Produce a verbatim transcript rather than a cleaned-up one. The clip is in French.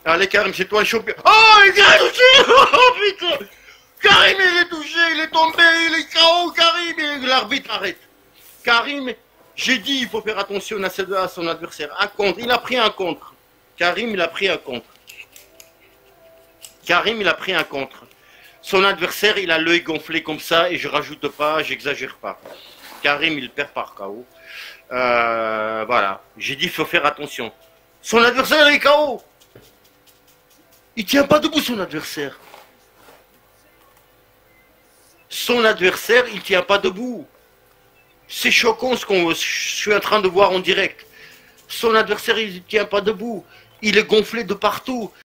Allez, Karim, c'est toi le champion. Oh, il a touché. Oh, putain. Karim, il est touché, il est tombé, il est K O, Karim. L'arbitre arrête. Karim, j'ai dit, il faut faire attention à son adversaire. Un contre, il a pris un contre. Karim, il a pris un contre. Karim, il a pris un contre. Son adversaire, il a l'œil gonflé comme ça, et je rajoute pas, j'exagère pas. Karim, il perd par K O. Euh, voilà. J'ai dit, il faut faire attention. Son adversaire, il est K O. Il tient pas debout, son adversaire. Son adversaire, il tient pas debout. C'est choquant ce que je suis en train de voir en direct. Son adversaire, il ne tient pas debout. Il est gonflé de partout.